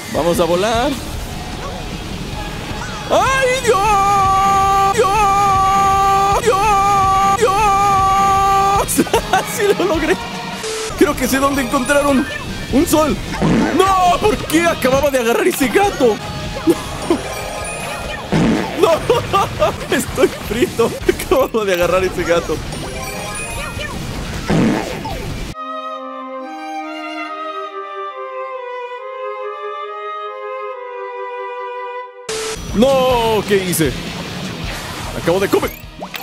Vamos a volar. ¡Ay, Dios! ¡Dios! ¡Dios! ¡Sí lo logré! Creo que sé dónde encontrar un sol. ¡No! ¿Por qué acababa de agarrar ese gato? ¡No! Estoy frito. Acababa de agarrar ese gato. ¡No! ¿Qué hice? Acabo de comer.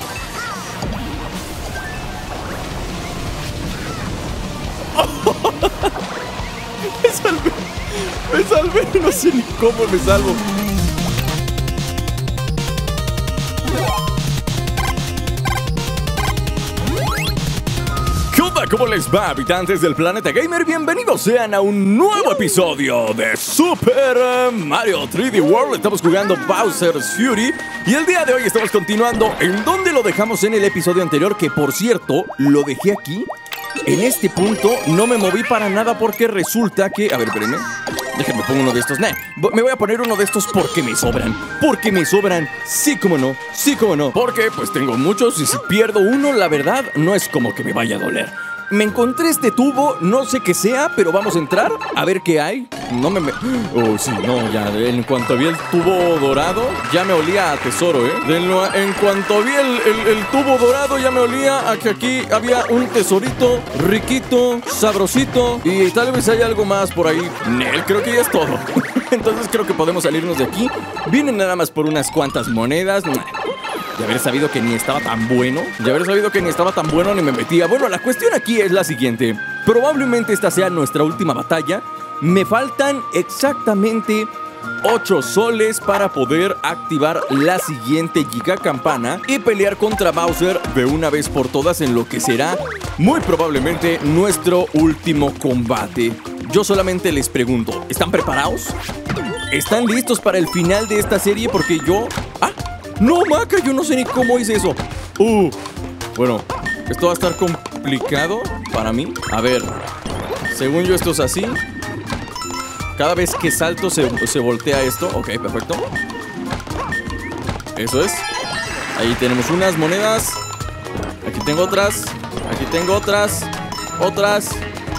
Me salvé. Me salvé. No sé ni cómo me salvo. ¿Cómo les va, habitantes del planeta gamer? Bienvenidos sean a un nuevo episodio de Super Mario 3D World. Estamos jugando Bowser's Fury y el día de hoy estamos continuando en donde lo dejamos en el episodio anterior, que por cierto, lo dejé aquí. En este punto no me moví para nada porque resulta que... A ver, espérenme. Déjenme pongo uno de estos. Nah, me voy a poner uno de estos porque me sobran. Porque me sobran. Sí, como no. Sí, como no. Porque pues tengo muchos y si pierdo uno, la verdad, no es como que me vaya a doler. Me encontré este tubo, no sé qué sea, pero vamos a entrar a ver qué hay. No me... Oh, sí, no, ya. En cuanto vi el tubo dorado, ya me olía a tesoro, ¿eh? En cuanto vi el tubo dorado, ya me olía a que aquí había un tesorito riquito, sabrosito. Y tal vez haya algo más por ahí. Nel, creo que ya es todo. Entonces creo que podemos salirnos de aquí. Vienen nada más por unas cuantas monedas. De haber sabido que ni estaba tan bueno. Ni me metía. Bueno, la cuestión aquí es la siguiente. Probablemente esta sea nuestra última batalla. Me faltan exactamente 8 soles para poder activar la siguiente Giga Campana y pelear contra Bowser de una vez por todas en lo que será muy probablemente nuestro último combate. Yo solamente les pregunto, ¿están preparados? ¿Están listos para el final de esta serie? Porque yo... ¡Ah! ¡No, Maca! Yo no sé ni cómo hice eso. Bueno, esto va a estar complicado para mí. A ver, según yo esto es así. Cada vez que salto se voltea esto. Ok, perfecto. Eso es. Ahí tenemos unas monedas. Aquí tengo otras. Aquí tengo otras. Otras.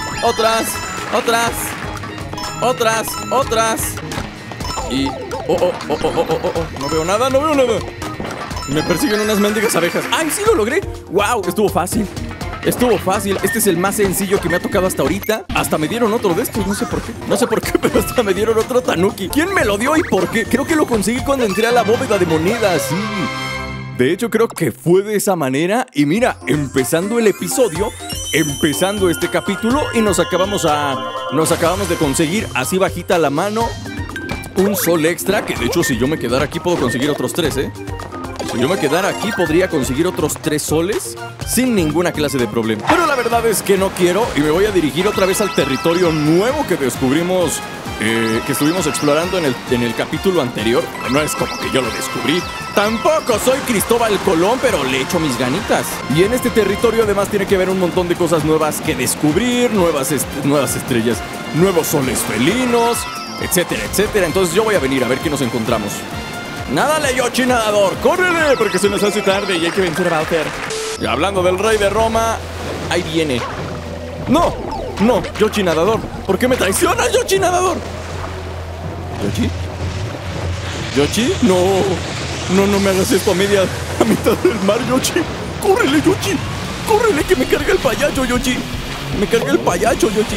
Y... No veo nada. Me persiguen unas mendigas abejas. ¡Ay, sí lo logré! ¡Wow! Estuvo fácil. Este es el más sencillo que me ha tocado hasta ahorita. Hasta me dieron otro de estos, no sé por qué, pero hasta me dieron otro Tanuki. ¿Quién me lo dio y por qué? Creo que lo conseguí cuando entré a la bóveda de monedas, sí. De hecho, creo que fue de esa manera. Y mira, empezando el episodio, empezando este capítulo, y nos acabamos de conseguir, así bajita la mano, un sol extra. Que de hecho, si yo me quedara aquí puedo conseguir otros 3, ¿eh? Si yo me quedara aquí podría conseguir otros 3 soles sin ninguna clase de problema. Pero la verdad es que no quiero y me voy a dirigir otra vez al territorio nuevo que descubrimos, que estuvimos explorando en el capítulo anterior. No es como que yo lo descubrí. Tampoco soy Cristóbal Colón, pero le echo mis ganitas. Y en este territorio además tiene que haber un montón de cosas nuevas que descubrir, nuevas estrellas, nuevos soles felinos, etcétera, etcétera. Entonces yo voy a venir a ver qué nos encontramos. ¡Nádale, Yoshi nadador! ¡Córrele! Porque se nos hace tarde y hay que vencer a Bowser. Y hablando del rey de Roma, ahí viene. ¡No! ¡No! ¡Yoshi nadador! ¿Por qué me traicionas, Yoshi nadador? ¿Yoshi? ¿Yoshi? ¡No! No me hagas esto a mitad del mar, Yoshi. ¡Córrele, Yoshi! ¡Córrele, que me carga el payacho, Yoshi! ¡Me carga el payacho, Yoshi!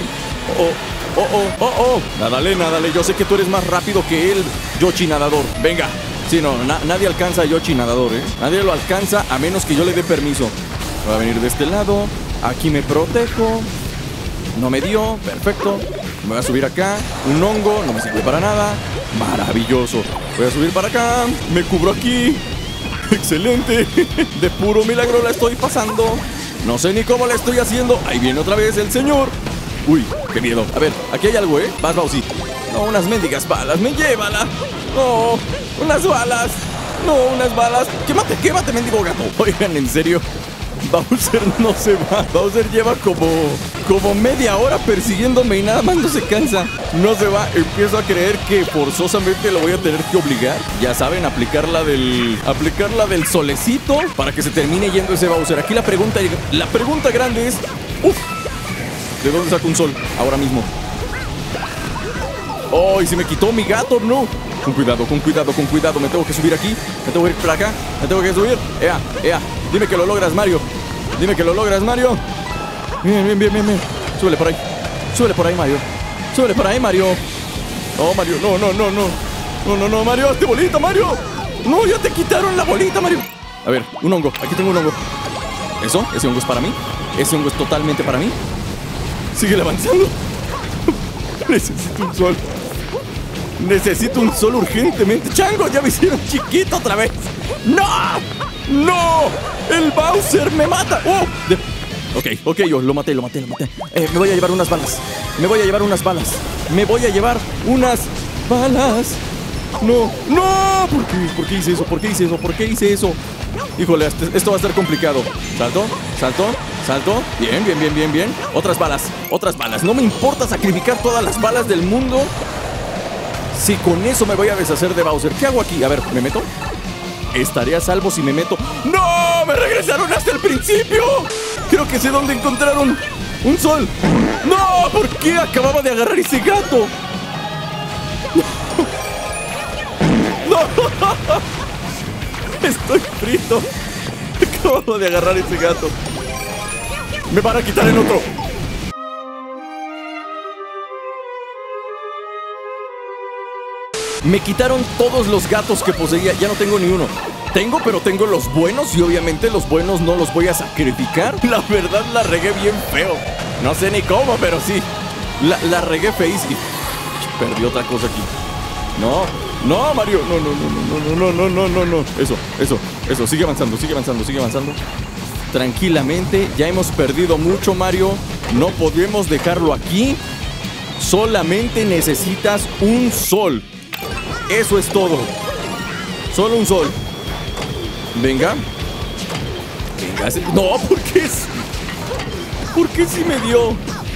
Nádale. Yo sé que tú eres más rápido que él, Yoshi nadador. Venga. Sí, no, nadie alcanza a Yoshi nadador, ¿eh? Nadie lo alcanza a menos que yo le dé permiso. Voy a venir de este lado. Aquí me protejo. No me dio, perfecto. Me voy a subir acá. Un hongo, no me sirve para nada. Maravilloso. Voy a subir para acá. Me cubro aquí. Excelente. De puro milagro la estoy pasando. No sé ni cómo la estoy haciendo. Ahí viene otra vez el señor. Uy, qué miedo. A ver, aquí hay algo, ¿eh? Vas, Bowsy. No, unas mendigas balas. ¡Me llévala! No, unas balas. No, unas balas. Quémate, mendigo gato. Oigan, en serio. Bowser no se va. Bowser lleva como media hora persiguiéndome y nada más no se cansa. No se va. Empiezo a creer que forzosamente lo voy a tener que obligar. Ya saben, aplicar la del solecito para que se termine yendo ese Bowser. Aquí la pregunta grande es... ¡Uf! ¿De dónde saco un sol? Ahora mismo. ¡Oh! Y se me quitó mi gato, no. Con cuidado, con cuidado, con cuidado. Me tengo que subir aquí. Me tengo que ir para acá. Me tengo que subir. ¡Ea! ¡Ea! Dime que lo logras, Mario. Dime que lo logras, Mario. Bien, bien, bien, bien, bien. Súbele por ahí. Súbele por ahí, Mario. Súbele por ahí, Mario. No, Mario. No, no, no, no. No, no, no, Mario. ¡Hazte bolita, Mario! No, ya te quitaron la bolita, Mario. A ver, un hongo. Aquí tengo un hongo. ¿Eso? ¿Ese hongo es para mí? ¿Ese hongo es totalmente para mí? Sigue avanzando. Necesito un sol. Necesito un sol urgentemente. ¡Chango! Ya me hicieron chiquito otra vez. ¡No! ¡No! ¡El Bowser me mata! ¡Oh! Ok, yo lo maté. Me voy a llevar unas balas. Me voy a llevar unas balas. ¡No! ¡No! ¿Por qué hice eso? ¿Por qué hice eso? Híjole, esto va a estar complicado. Salto. Bien. Otras balas. No me importa sacrificar todas las balas del mundo si con eso me voy a deshacer de Bowser. ¿Qué hago aquí? A ver, ¿me meto? ¿Estaré a salvo si me meto? ¡No! ¡Me regresaron hasta el principio! Creo que sé dónde encontraron un sol. ¡No! ¿Por qué acababa de agarrar ese gato? ¡No! Estoy frito. Acabo de agarrar ese gato. Me van a quitar el otro. Me quitaron todos los gatos que poseía. Ya no tengo ni uno. Pero tengo los buenos. Y obviamente los buenos no los voy a sacrificar. La verdad la regué bien feo. No sé ni cómo, pero sí. La regué feísimo. Perdí otra cosa aquí. No, Mario. No. Eso. Sigue avanzando. Tranquilamente. Ya hemos perdido mucho, Mario. No podemos dejarlo aquí. Solamente necesitas un sol. Eso es todo. Solo un sol. Venga. No, ¿por qué? ¿Por qué sí me dio?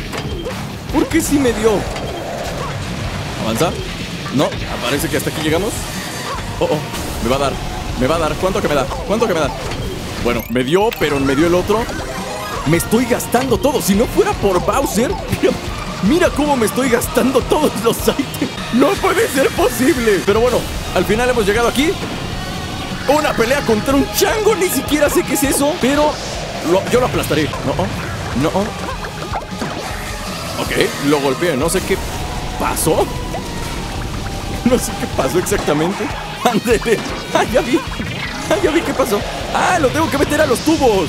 Avanza. No, parece que hasta aquí llegamos. Oh, me va a dar. ¿Cuánto que me da? Bueno, me dio, pero me dio el otro. Me estoy gastando todo. Si no fuera por Bowser, mira cómo me estoy gastando todos los ítems. No puede ser posible. Pero bueno, al final hemos llegado aquí. Una pelea contra un chango. Ni siquiera sé qué es eso, pero yo lo aplastaré. No. Ok, lo golpeé. No sé qué pasó. No sé qué pasó exactamente. Ándele. Ya vi qué pasó. Lo tengo que meter a los tubos.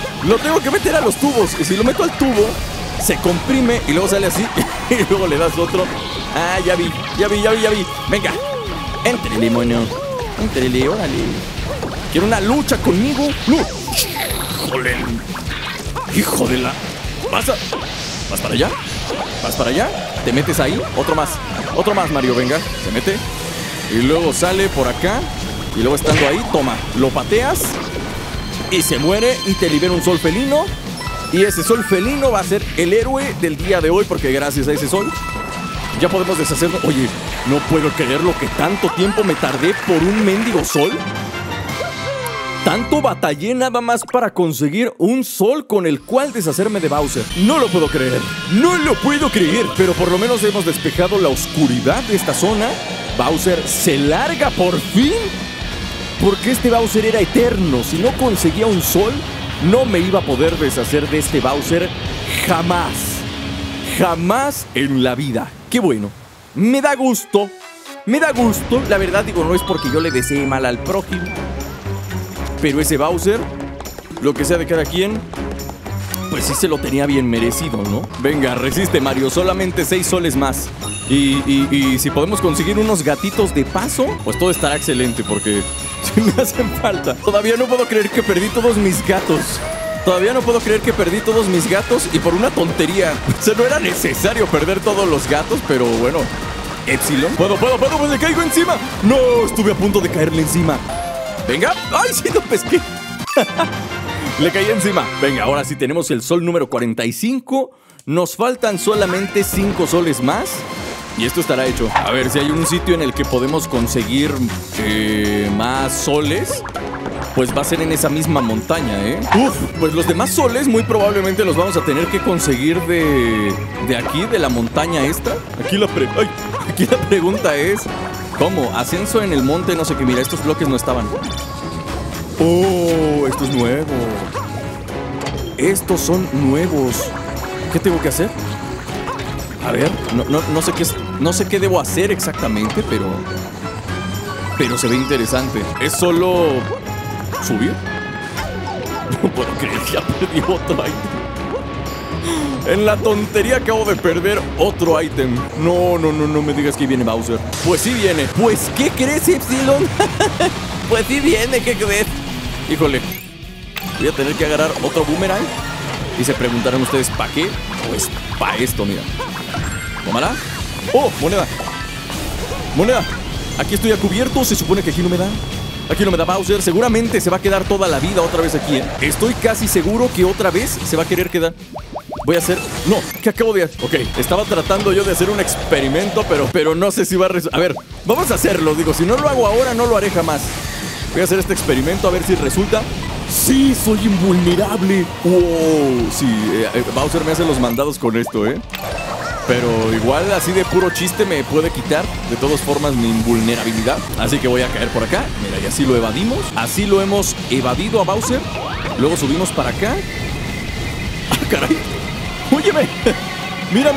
Y si lo meto al tubo, se comprime y luego sale así. Y luego le das otro. Ya vi. Venga. Éntrele, mono. Órale. ¿Quiere una lucha conmigo? No. Hijo de la... ¿Vas para allá? ¿Te metes ahí? Otro más, Mario, venga. Se mete. Y luego sale por acá. Y luego estando ahí, toma. Lo pateas. Y se muere y te libera un sol felino. Y ese sol felino va a ser el héroe del día de hoy, porque gracias a ese sol ya podemos deshacerlo. Oye, no puedo creer lo que tanto tiempo me tardé por un mendigo sol. Tanto batallé nada más para conseguir un sol con el cual deshacerme de Bowser. No lo puedo creer. Pero por lo menos hemos despejado la oscuridad de esta zona. Bowser se larga por fin. Porque este Bowser era eterno. Si no conseguía un sol, no me iba a poder deshacer de este Bowser jamás. Jamás en la vida. Qué bueno. Me da gusto. La verdad, digo, no es porque yo le desee mal al prójimo. Pero ese Bowser, lo que sea de cada quien, pues sí se lo tenía bien merecido, ¿no? Venga, resiste, Mario. Solamente 6 soles más. Y si podemos conseguir unos gatitos de paso, pues todo estará excelente, porque sí me hacen falta. Todavía no puedo creer que perdí todos mis gatos. Y por una tontería. O sea, no era necesario perder todos los gatos, pero bueno. Epsilon. Puedo, pues le caigo encima. No, estuve a punto de caerle encima. Venga. ¡Ay, sí, lo pesqué! Le caí encima. Venga, ahora sí tenemos el sol número 45. Nos faltan solamente 5 soles más. Y esto estará hecho. A ver si hay un sitio en el que podemos conseguir más soles. Pues va a ser en esa misma montaña, ¿eh? Uf, pues los demás soles muy probablemente los vamos a tener que conseguir de aquí, de la montaña esta. Aquí la pregunta es, ¿cómo? Ascenso en el monte, no sé qué. Mira, estos bloques no estaban. Oh, esto es nuevo. Estos son nuevos. ¿Qué tengo que hacer? A ver, no sé qué debo hacer exactamente, pero se ve interesante. Es solo subir. No puedo creer que ya perdí otro ítem. En la tontería acabo de perder otro ítem. No me digas que viene Bowser. Pues sí viene. Pues, ¿qué crees, Epsilon? Pues sí viene, ¿qué crees? Híjole, voy a tener que agarrar otro boomerang. Y se preguntarán ustedes, ¿para qué? Pues para esto, mira. Tómala. ¡Oh, moneda! ¡Moneda! Aquí estoy a cubierto. Se supone que aquí no me da. Aquí no me da Bowser. Seguramente se va a quedar toda la vida otra vez aquí, ¿eh? Estoy casi seguro que otra vez se va a querer quedar. Voy a hacer... No, ¿qué acabo de hacer? Ok, estaba tratando yo de hacer un experimento, pero no sé si va a resultar. A ver, vamos a hacerlo. Digo, si no lo hago ahora, no lo haré jamás. Voy a hacer este experimento a ver si resulta. ¡Sí! ¡Soy invulnerable! ¡Wow! Sí, Bowser me hace los mandados con esto, ¿eh? Pero igual así de puro chiste me puede quitar de todas formas mi invulnerabilidad. Así que voy a caer por acá. Mira, y así lo evadimos. Así lo hemos evadido a Bowser. Luego subimos para acá. ¡Ah, caray! ¡Óyeme! ¡Mira!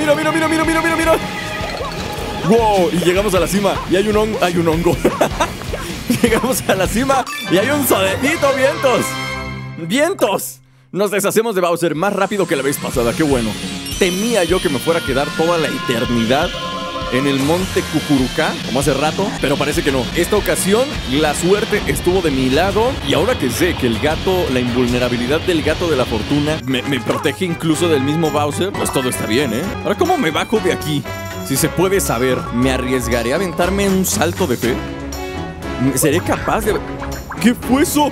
¡Wow! Y llegamos a la cima. Y hay un hongo. Llegamos a la cima y hay un solecito, vientos. ¡Vientos! Nos deshacemos de Bowser más rápido que la vez pasada, qué bueno. Temía yo que me fuera a quedar toda la eternidad en el monte Cucurucá, como hace rato, pero parece que no. Esta ocasión la suerte estuvo de mi lado. Y ahora que sé que el gato, la invulnerabilidad del gato de la fortuna me protege incluso del mismo Bowser, pues todo está bien, ¿eh? Ahora, ¿cómo me bajo de aquí? Si se puede saber, ¿me arriesgaré a aventarme un salto de fe? ¿Seré capaz de...? ¿Qué fue eso?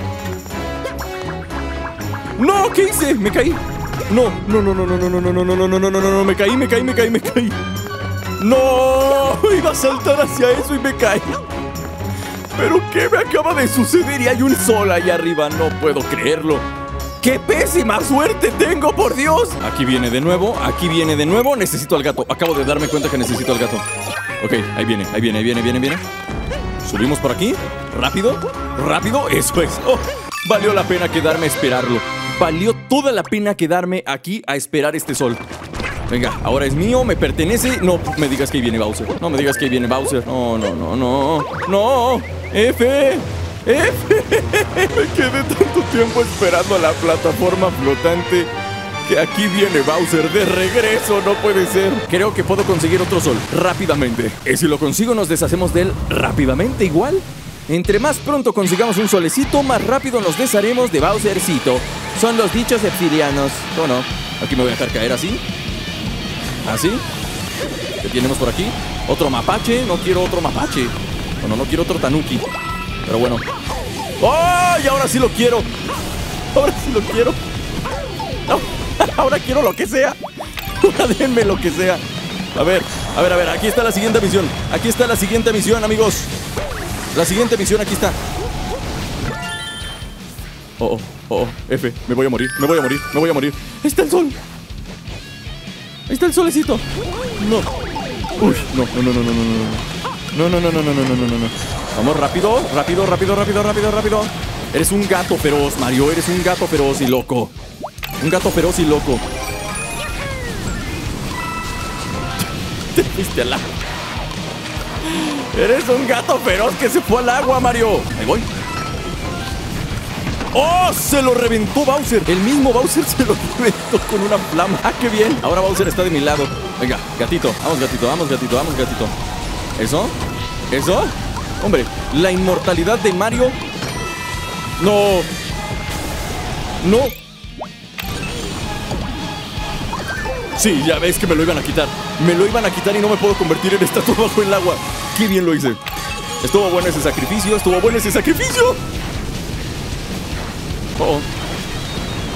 ¡No! ¿Qué hice? Me caí. No, me caí. ¡No! Iba a saltar hacia eso y me caí. ¿Pero qué me acaba de suceder? Y hay un sol ahí arriba, no puedo creerlo. ¡Qué pésima suerte tengo, por Dios! Aquí viene de nuevo. Necesito al gato. Acabo de darme cuenta que necesito al gato. Ok, ahí viene. Subimos por aquí. Rápido. Eso es. Oh, valió la pena quedarme a esperarlo. Valió toda la pena quedarme aquí a esperar este sol. Venga, ahora es mío, me pertenece. No me digas que ahí viene Bowser. No. F. Me quedé tanto tiempo esperando a la plataforma flotante que aquí viene Bowser de regreso. No puede ser. Creo que puedo conseguir otro sol rápidamente. Y si lo consigo, nos deshacemos de él rápidamente igual. Entre más pronto consigamos un solecito, más rápido nos desharemos de Bowsercito. Son los dichos epsilianos. ¿O no? Aquí me voy a dejar caer así. ¿Así? ¿Qué tenemos por aquí? Otro mapache. No quiero otro mapache. Bueno, no quiero otro tanuki. Pero bueno. ¡Oh! Y ahora sí lo quiero. No. Ahora quiero lo que sea. Ahora denme lo que sea. A ver. Aquí está la siguiente misión, amigos. La siguiente misión, aquí está. Oh, F, me voy a morir. Ahí está el sol. Ahí está el solecito. No. Uy, no. No. Vamos, rápido. Eres un gato feroz, Mario. Eres un gato feroz y loco. Te fuiste al agua. Eres un gato feroz que se fue al agua, Mario. Ahí voy. ¡Oh! Se lo reventó Bowser. El mismo Bowser se lo reventó con una flama. ¡Ah, qué bien! Ahora Bowser está de mi lado. Venga, gatito. Vamos, gatito. ¿Eso? Hombre, la inmortalidad de Mario. No. Sí, ya ves que me lo iban a quitar. Y no me puedo convertir en estatua bajo el agua. ¡Qué bien lo hice! Estuvo bueno ese sacrificio. Oh.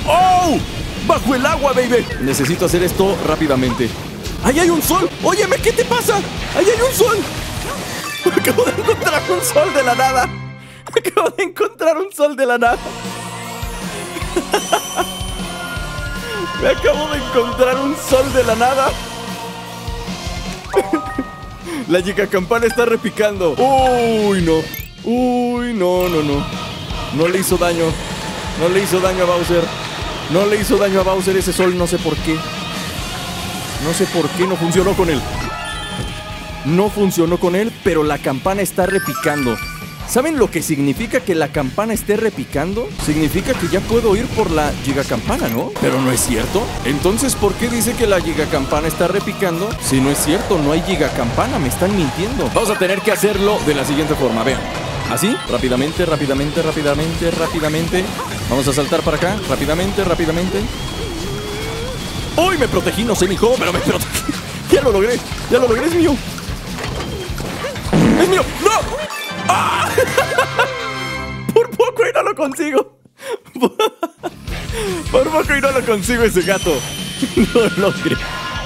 ¡Oh! ¡Bajo el agua, baby! Necesito hacer esto rápidamente. ¡Ahí hay un sol! ¡Óyeme, qué te pasa! ¡Ahí hay un sol! Acabo de encontrar un sol de la nada. Acabo de encontrar un sol de la nada. Me acabo de encontrar un sol de la nada. La gigacampana está repicando. Uy, no. Uy, no. No le hizo daño. No le hizo daño a Bowser. No le hizo daño a Bowser ese sol, no sé por qué. No sé por qué no funcionó con él. No funcionó con él, pero la campana está repicando. ¿Saben lo que significa que la campana esté repicando? Significa que ya puedo ir por la gigacampana, ¿no? Pero no es cierto. Entonces, ¿por qué dice que la gigacampana está repicando? Si no es cierto, no hay gigacampana, me están mintiendo. Vamos a tener que hacerlo de la siguiente forma, vean. Así, rápidamente. Vamos a saltar para acá, rápidamente. ¡Uy! Me protegí, no sé ni cómo, pero me protegí. Ya lo logré, es mío. ¡Es mío! ¡No! ¡Ah! Por poco y no lo consigo. Por poco y no lo consigo ese gato. No lo logré.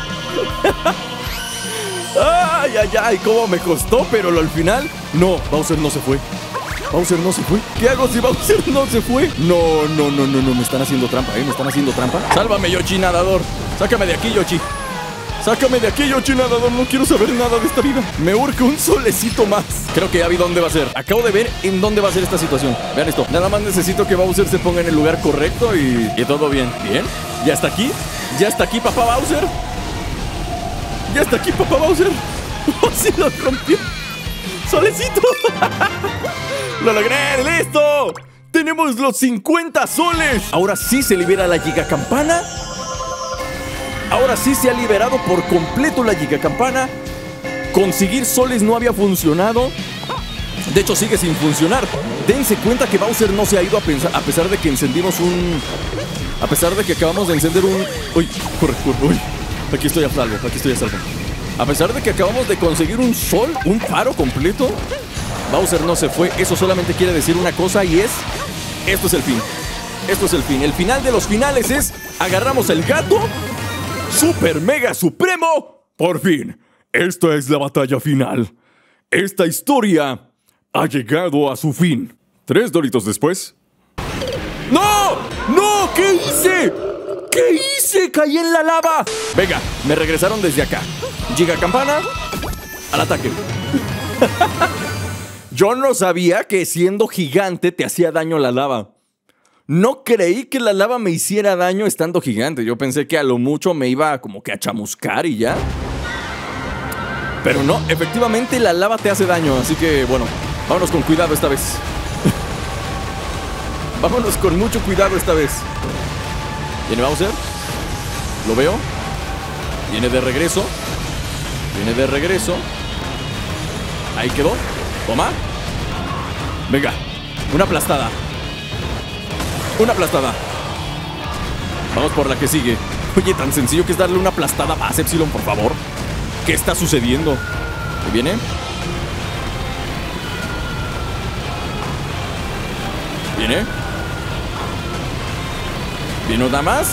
Ay, cómo me costó, pero al final... No, Bowser no se fue. Bowser no se fue. ¿Qué hago si Bowser no se fue? No. Me están haciendo trampa, me están haciendo trampa. Sálvame, Yoshi nadador. Sácame de aquí, Yoshi. Sácame de aquí, Yoshi nadador. No quiero saber nada de esta vida. Me urge un solecito más. Creo que ya vi dónde va a ser. Acabo de ver en dónde va a ser esta situación. Vean esto. Nada más necesito que Bowser se ponga en el lugar correcto y todo bien. ¿Bien? ¿Ya está aquí? ¿Ya está aquí, papá Bowser? ¿Ya está aquí, papá Bowser? ¡Oh, sí lo rompió! ¡Solecito! ¡Lo logré! ¡Listo! ¡Tenemos los 50 soles! Ahora sí se libera la gigacampana. Ahora sí se ha liberado por completo la gigacampana. Conseguir soles no había funcionado. De hecho, sigue sin funcionar. Dense cuenta que Bowser no se ha ido a pesar de que encendimos un... A pesar de que acabamos de encender un... ¡Uy! Corre. ¡Uy! Aquí estoy a salvo. A pesar de que acabamos de conseguir un sol, un faro completo, Bowser no se fue. Eso solamente quiere decir una cosa y es... Esto es el fin. El final de los finales es... Agarramos el gato... ¡Super Mega Supremo! Por fin, esta es la batalla final. Esta historia ha llegado a su fin. 3 doritos después. ¡No! ¡No! ¿Qué hice? ¿Qué hice? ¡Caí en la lava! Venga, me regresaron desde acá. Gigacampana, al ataque. Yo no sabía que siendo gigante te hacía daño la lava. No creí que la lava me hiciera daño estando gigante. Yo pensé que a lo mucho me iba como que a chamuscar y ya. Pero no, efectivamente la lava te hace daño. Así que, bueno, vámonos con cuidado esta vez. Vámonos con mucho cuidado esta vez. Viene Bowser. Lo veo. Viene de regreso. Ahí quedó. Toma. Venga, una aplastada. Vamos por la que sigue. Oye, tan sencillo que es darle una aplastada más, Epsilon, por favor. ¿Qué está sucediendo? ¿Ahí viene? ¿Viene nada más?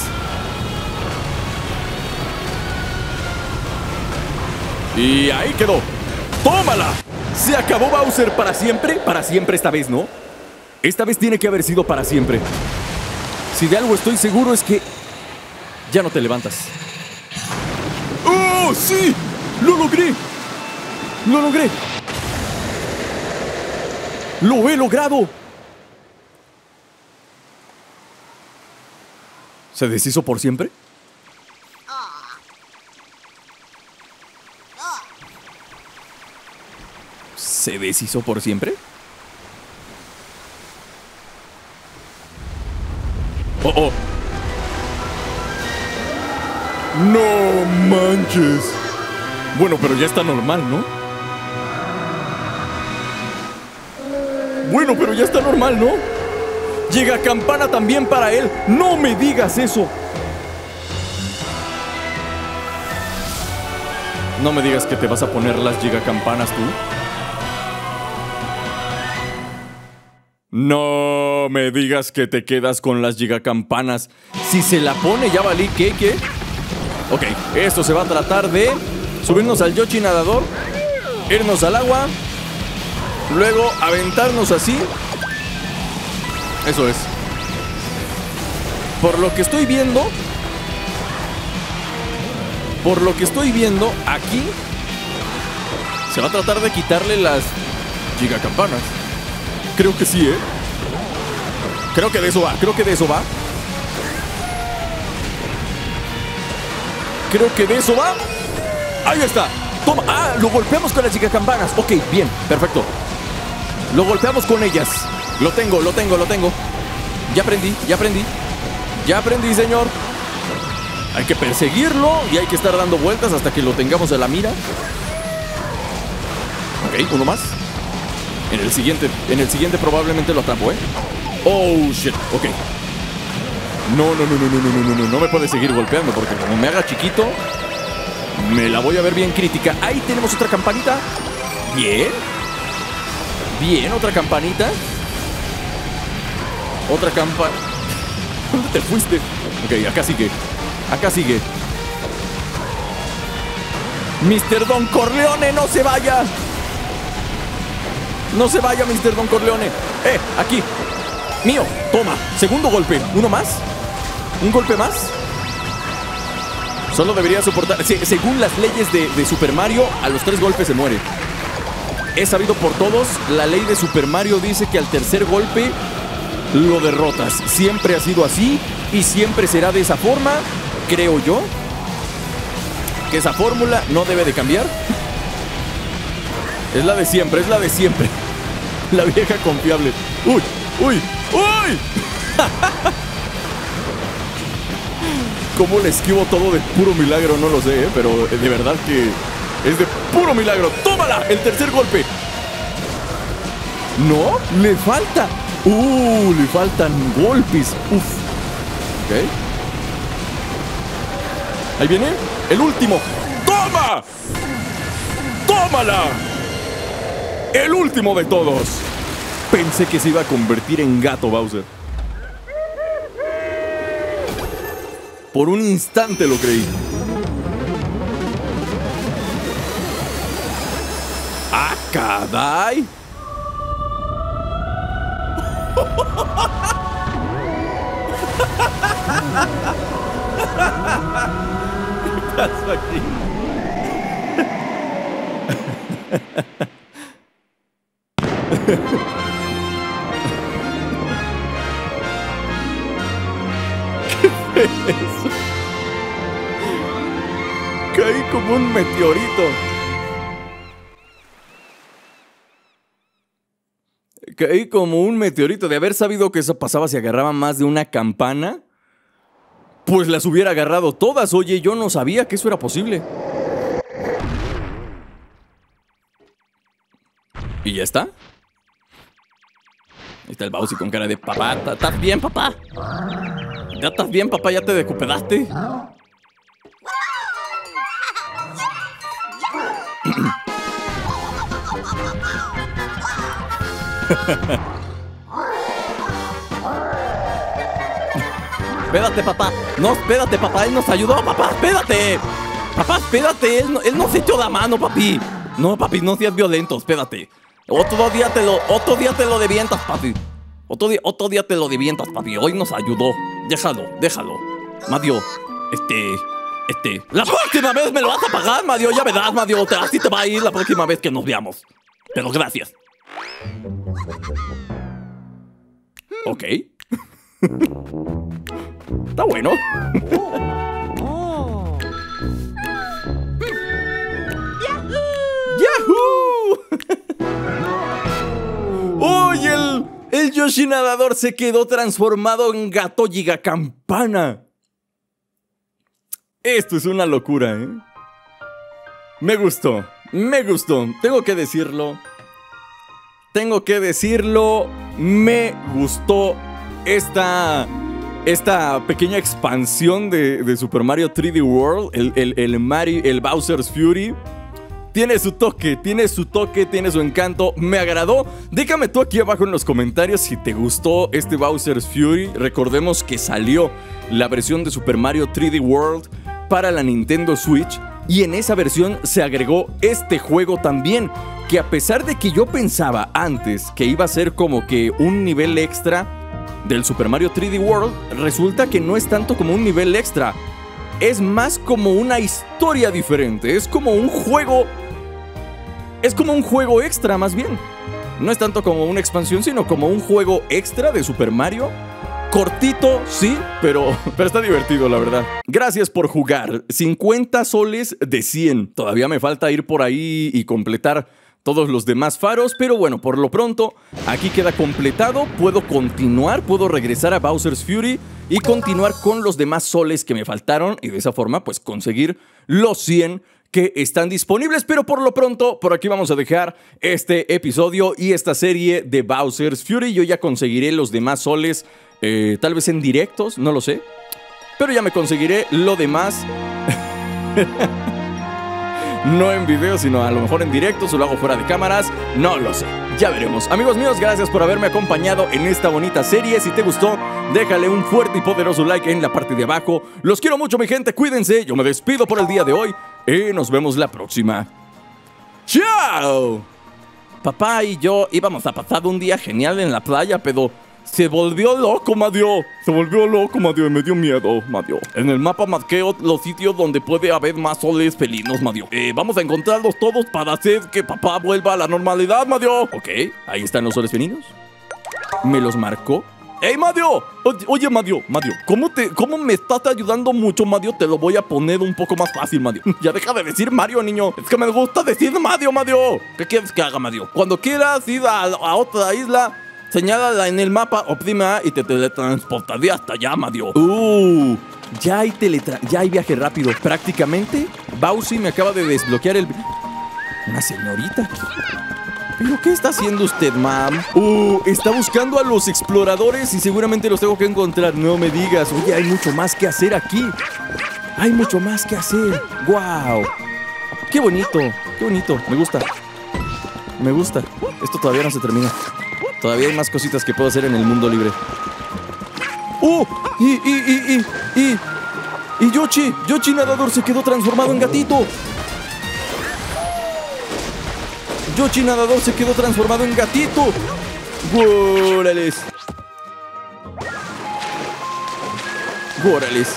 Y ahí quedó. ¡Tómala! ¿Se acabó Bowser para siempre? Para siempre esta vez, ¿no? Esta vez tiene que haber sido para siempre. Si de algo estoy seguro es que ya no te levantas. ¡Oh, sí! ¡Lo logré! ¡Lo he logrado! ¿Se deshizo por siempre? ¿Se deshizo por siempre? ¡Oh! ¡No manches! Bueno, pero ya está normal, ¿no? Gigacampana también para él. ¡No me digas eso! No me digas que te vas a poner las gigacampanas tú. No me digas que te quedas con las gigacampanas. Si se la pone, ya valí ¿qué? Ok, esto se va a tratar de subirnos al Yoshi nadador, irnos al agua, luego aventarnos así. Eso es. Por lo que estoy viendo, aquí se va a tratar de quitarle las gigacampanas. Creo que sí, Creo que de eso va. Creo que de eso va. Ahí está. Toma. Ah, lo golpeamos con las gigacampanas. Ok, bien, perfecto. Lo golpeamos con ellas. Lo tengo. Ya aprendí, señor. Hay que perseguirlo y hay que estar dando vueltas hasta que lo tengamos a la mira. Ok, uno más. En el siguiente probablemente lo atrapo, Oh, shit, ok. No me puede seguir golpeando porque como me haga chiquito, me la voy a ver bien crítica. Ahí tenemos otra campanita. Bien, otra campanita. Otra campa... ¿Dónde te fuiste? Ok, acá sigue. Mr. Don Corleone, no se vaya. No se vaya, Mr. Don Corleone. Aquí. Mío, toma. Segundo golpe. ¿Uno más? ¿Un golpe más? Solo debería soportar... Según las leyes de Super Mario, a los 3 golpes se muere. Es sabido por todos. La ley de Super Mario dice que al tercer golpe lo derrotas. Siempre ha sido así y siempre será de esa forma. Creo yo que esa fórmula no debe de cambiar. Es la de siempre. La vieja confiable. ¡Uy! ¿Cómo le esquivo todo de puro milagro? No lo sé, pero de verdad que es de puro milagro. ¡Tómala! El tercer golpe. No, le falta. Le faltan golpes. Uf. Ok. Ahí viene el último. ¡Toma! ¡Tómala! El último de todos. Pensé que se iba a convertir en gato Bowser. Por un instante lo creí. ¡Ah, caray! ¿Qué pasó aquí? ¿Qué fue eso? Caí como un meteorito. Caí como un meteorito. De haber sabido que eso pasaba si agarraba más de una campana, pues las hubiera agarrado todas. Oye, yo no sabía que eso era posible. ¿Y ya está? Ahí está el Bowser con cara de papá. ¿Estás bien, papá? ¿Ya estás bien, papá? ¿Ya te recuperaste? Espérate, papá. No, espérate, papá. Él nos ayudó, papá. Espérate. Papá, espérate. Él nos echó la mano, papi. No, papi, no seas violento. Espérate. Otro día te lo devientas, papi. Otro día te lo devientas, papi. Hoy nos ayudó. Déjalo. Mario, la próxima vez me lo vas a pagar, Mario. Ya verás, Mario. Así te va a ir la próxima vez que nos veamos. Pero gracias. Ok. Está bueno. ¡Yahoo! ¡Uy! El Yoshi nadador se quedó transformado en gato gigacampana. Esto es una locura, ¿eh? Me gustó. Tengo que decirlo. Me gustó esta pequeña expansión de Super Mario 3D World. El Bowser's Fury. Tiene su toque, tiene su encanto. Me agradó. Déjame tú aquí abajo en los comentarios si te gustó este Bowser's Fury. Recordemos que salió la versión de Super Mario 3D World para la Nintendo Switch. Y en esa versión se agregó este juego también, que a pesar de que yo pensaba antes que iba a ser como que un nivel extra del Super Mario 3D World, resulta que no es tanto como un nivel extra. Es más como una historia diferente. Es como un juego extra más bien. No es tanto como una expansión, sino como un juego extra de Super Mario. Cortito, sí, pero está divertido, la verdad. Gracias por jugar. 50 soles de 100. Todavía me falta ir por ahí y completar todos los demás faros, pero bueno, por lo pronto, aquí queda completado. Puedo continuar, puedo regresar a Bowser's Fury y continuar con los demás soles que me faltaron. Y de esa forma, pues conseguir los 100 que están disponibles. Pero por lo pronto, por aquí vamos a dejar este episodio y esta serie de Bowser's Fury. Yo ya conseguiré los demás soles. Tal vez en directos, no lo sé. Pero ya me conseguiré lo demás. No en video, sino a lo mejor en directos o lo hago fuera de cámaras. No lo sé, ya veremos. Amigos míos, gracias por haberme acompañado en esta bonita serie. Si te gustó, déjale un fuerte y poderoso like en la parte de abajo. Los quiero mucho, mi gente, cuídense. Yo me despido por el día de hoy y nos vemos la próxima. ¡Chao! Papá y yo íbamos a pasar un día genial en la playa, pero se volvió loco, Mario. Se volvió loco, Mario, y me dio miedo, Mario. En el mapa marqué los sitios donde puede haber más soles felinos, Mario. Vamos a encontrarlos todos para hacer que papá vuelva a la normalidad, Mario. Ok, ahí están los soles felinos. Me los marcó. ¡Ey, Mario! Oye, Mario, ¿cómo me estás ayudando mucho, Mario? Te lo voy a poner un poco más fácil, Mario. Ya deja de decir Mario, niño. Es que me gusta decir Mario. ¿Qué quieres que haga, Mario? Cuando quieras ir a otra isla, señálala en el mapa, oprime A y te teletransportaría hasta allá, Mario. Ya hay viaje rápido. Prácticamente, Bowser me acaba de desbloquear el... ¿Una señorita? ¿Pero qué está haciendo usted, mam? Está buscando a los exploradores y seguramente los tengo que encontrar. No me digas. Oye, hay mucho más que hacer aquí. Hay mucho más que hacer. ¡Wow! ¡Qué bonito! ¡Qué bonito! Me gusta. Me gusta. Esto todavía no se termina. Todavía hay más cositas que puedo hacer en el mundo libre. Y Yoshi nadador se quedó transformado en gatito. Yoshi nadador se quedó transformado en gatito. ¡Órales! ¡Órales!